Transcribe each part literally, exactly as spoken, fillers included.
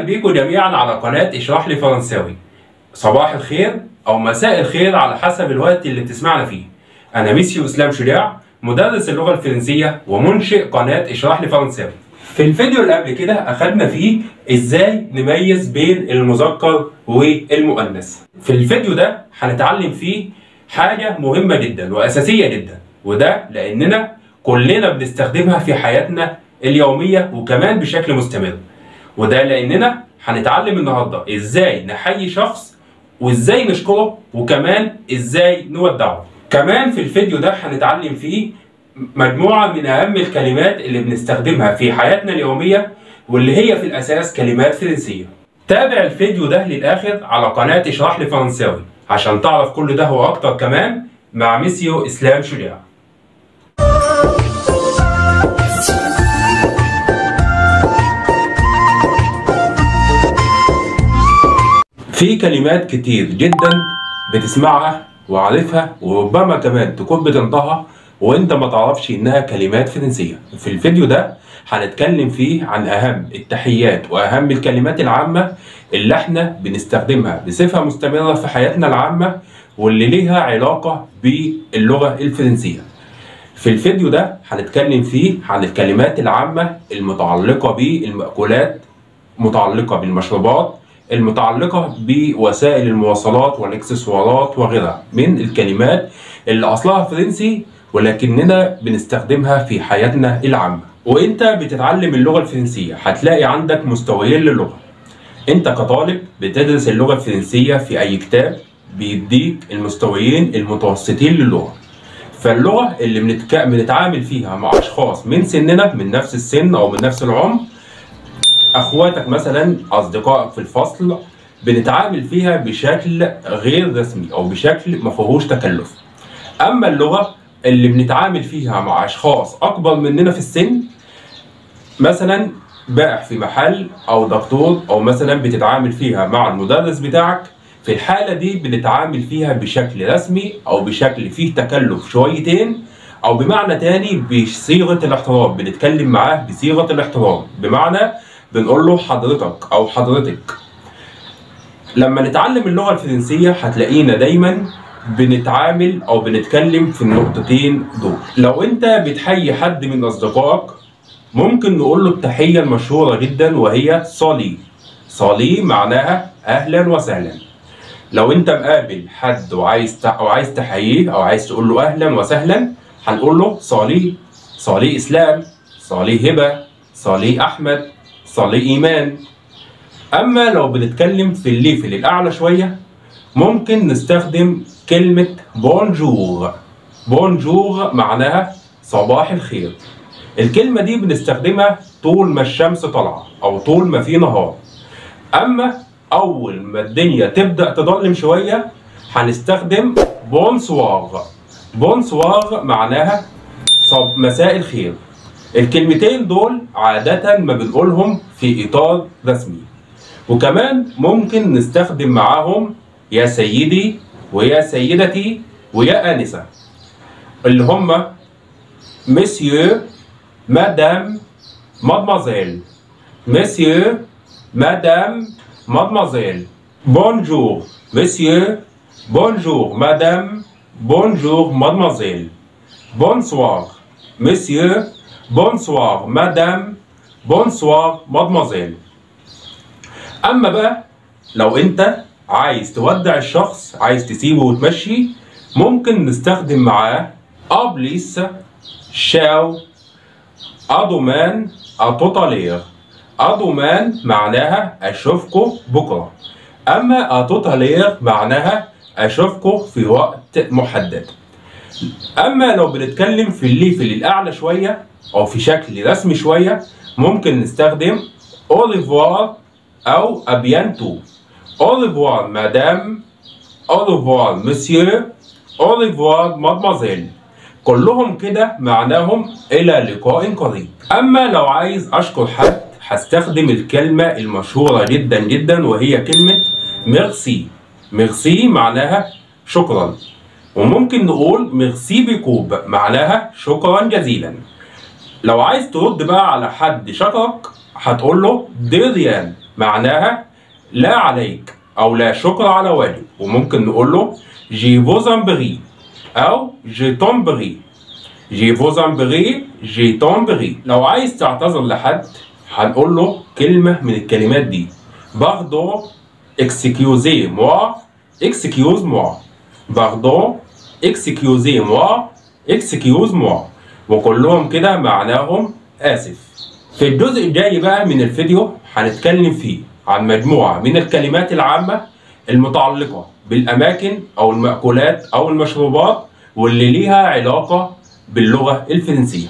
بيكم جميعا على قناة اشرح لي فرنساوي. صباح الخير او مساء الخير على حسب الوقت اللي بتسمعنا فيه. انا ميسيو اسلام شجاع، مدرس اللغة الفرنسية ومنشئ قناة اشرح لي فرنساوي. في الفيديو اللي قبل كده اخدنا فيه ازاي نميز بين المذكر والمؤنث. في الفيديو ده هنتعلم فيه حاجة مهمة جدا واساسية جدا، وده لاننا كلنا بنستخدمها في حياتنا اليومية وكمان بشكل مستمر. وده لاننا هنتعلم النهارده ازاي نحيي شخص وازاي نشكره وكمان ازاي نودعه. كمان في الفيديو ده هنتعلم فيه مجموعة من اهم الكلمات اللي بنستخدمها في حياتنا اليومية واللي هي في الاساس كلمات فرنسية. تابع الفيديو ده للاخر على قناة اشرح لي فرنساوي عشان تعرف كل ده واكتر كمان مع ميسيو اسلام شجاع. في كلمات كتير جدا بتسمعها وعارفها وربما كمان تكون بتنطقها وانت ما تعرفش انها كلمات فرنسية. في الفيديو ده هنتكلم فيه عن اهم التحيات واهم الكلمات العامة اللي احنا بنستخدمها بصفة مستمرة في حياتنا العامة واللي ليها علاقة باللغة الفرنسية. في الفيديو ده هنتكلم فيه عن الكلمات العامة المتعلقة بالمأكولات، متعلقة بالمشروبات، المتعلقة بوسائل المواصلات والاكسسوارات وغيرها من الكلمات اللي أصلها فرنسي ولكننا بنستخدمها في حياتنا العامة. وانت بتتعلم اللغة الفرنسية هتلاقي عندك مستويين للغة. انت كطالب بتدرس اللغة الفرنسية في أي كتاب بيديك المستويين المتوسطين للغة. فاللغة اللي بنتك... بنتعامل فيها مع أشخاص من سننا، من نفس السن أو من نفس العمر، اخواتك مثلا، اصدقائك في الفصل، بنتعامل فيها بشكل غير رسمي او بشكل ما فيهوش تكلف. اما اللغه اللي بنتعامل فيها مع اشخاص اكبر مننا في السن، مثلا بائع في محل او دكتور، او مثلا بتتعامل فيها مع المدرس بتاعك، في الحاله دي بنتعامل فيها بشكل رسمي او بشكل فيه تكلف شويتين، او بمعنى تاني بصيغه الاحترام، بنتكلم معاه بصيغه الاحترام، بمعنى بنقول له حضرتك او حضرتك. لما نتعلم اللغة الفرنسية هتلاقينا دايما بنتعامل او بنتكلم في النقطتين دول. لو انت بتحيي حد من اصدقائك ممكن نقول له التحية المشهورة جدا وهي صالي. صالي معناها اهلا وسهلا. لو انت مقابل حد وعايز او عايز تحييه او عايز تقول له اهلا وسهلا هنقول له صالي. صالي اسلام، صالي هبة، صالي احمد، صالي إيمان. أما لو بنتكلم في الليفل الأعلى شوية ممكن نستخدم كلمة بونجور. بونجور معناها صباح الخير. الكلمة دي بنستخدمها طول ما الشمس طالعة أو طول ما في نهار. أما أول ما الدنيا تبدأ تضلم شوية هنستخدم بونسوار. بونسوار معناها مساء الخير. الكلمتين دول عادة ما بنقولهم في إطار رسمي، وكمان ممكن نستخدم معاهم يا سيدي ويا سيدتي ويا آنسة، اللي هم مسيو، مادام، مادمازيل. مسيو، مادام، مادمازيل. بونجور مسيو، بونجور مادام، بونجور مادمازيل. بونسوار مسيو، بونسوار مادام، بونسوار مادموزيل. اما بقى لو انت عايز تودع الشخص، عايز تسيبه وتمشي، ممكن نستخدم معاه ابليس، شاو، ادومان، اتوتالير. ادومان معناها اشوفكو بكره، اما اتوتالير معناها اشوفكو في وقت محدد. اما لو بنتكلم في الليفل الاعلى شويه او في شكل رسمي شويه ممكن نستخدم اوليفوار او ابيانتو. اوليفوار مدام، اوليفوار مسيو، اوليفوار مادمازيل. كلهم كده معناهم الى لقاء قريب. اما لو عايز اشكر حد هستخدم الكلمه المشهوره جدا جدا وهي كلمه ميرسي. ميرسي معناها شكرا، وممكن نقول ميرسي بيكوب معناها شكرا جزيلا. لو عايز ترد بقى على حد شكرك هتقول له ديريان معناها لا عليك أو لا شكر على واجب. وممكن نقول له جي فوز ان بري أو جي تون بري. جي فوز ان بري جي تون بري. لو عايز تعتذر لحد هنقول له كلمة من الكلمات دي. باردون، اكسكيوزي موا، اكسكيوز موا. باردون، اكسكيوزي موا، اكسكيوز موا. وكلهم كده معناهم آسف. في الجزء الجاي بقى من الفيديو هنتكلم فيه عن مجموعة من الكلمات العامة المتعلقة بالأماكن أو المأكولات أو المشروبات واللي ليها علاقة باللغة الفرنسية.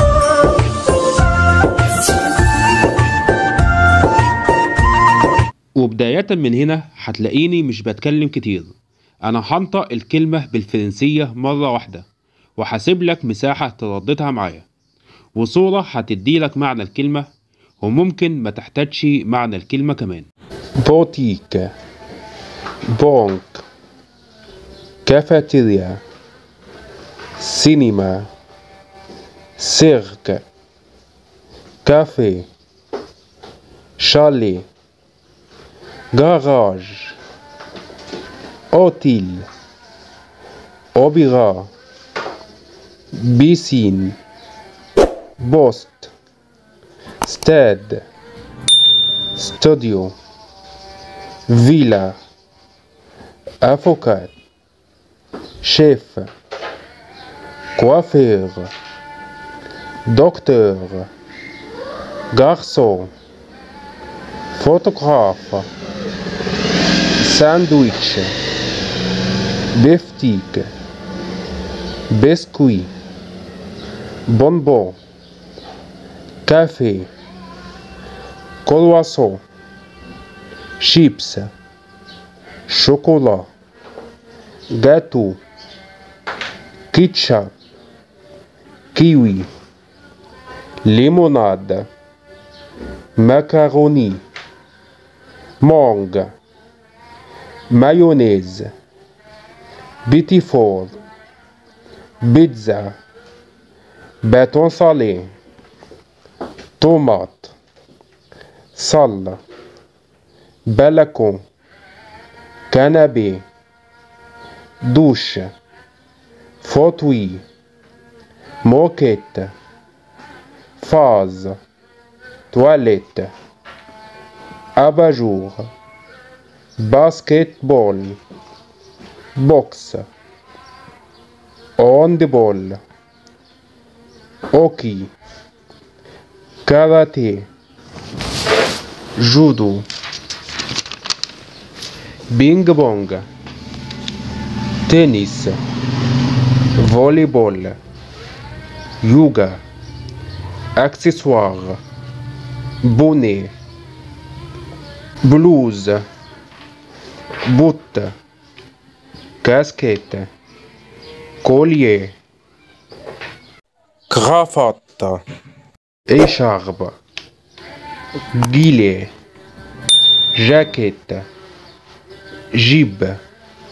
وبداية من هنا هتلاقيني مش بتكلم كتير، أنا هنطق الكلمة بالفرنسية مرة واحدة وهسيب لك مساحة ترددها معايا، وصورة هتديلك معنى الكلمة وممكن ما تحتاجش معنى الكلمة كمان. بوتيك، بنك، كافيتيريا، سينما، سيرك، كافيه، شاليه، جراج، اوتيل، اوبيرا، بيسين، بوست، ستاد، ستوديو، فيلا، افوكات، شيف، كوافير، دكتور، garçon، فوتوغراف، ساندويتش، بفتيك، بسكوي، بونبون، كافيه، كرواسون، شيبس، شوكولا، جاتو، كيتشاب، كيوي، ليموناد، ماكاروني، مانغ، مايونيز، بيتي فور، بيتزا، باتون صالي، طوماط، صلة، بلكون، كنبي، دوش، فوتوي، موكيت، فاز، تواليت، أباجور، باسكت بول، بوكس، هاندبول، اوكي، كاراتيه، جودو، بينج بونج، تنس، فولي بول، يوغا، اكسسوار، بوني، بلوز، بوت، كاسكيت، كوليه، كرافات، écharpe، gilet، jaquette، جيب،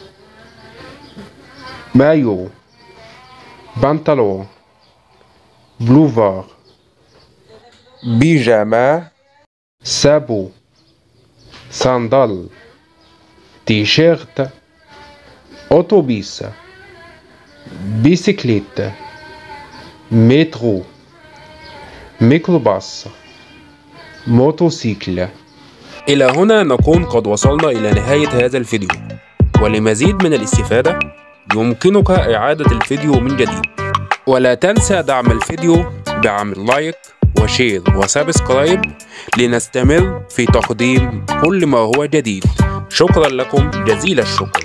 maillot، pantalon، بلوفار، بيجامة، سابو، صندل، تيشيرت، أوتوبيس، بيسيكليت، مترو، ميكروباص، موتوسيكل. إلى هنا نكون قد وصلنا إلى نهاية هذا الفيديو، ولمزيد من الاستفادة يمكنك إعادة الفيديو من جديد، ولا تنسى دعم الفيديو بعمل لايك وشير وسبسكرايب لنستمر في تقديم كل ما هو جديد. شكرا لكم جزيل الشكر.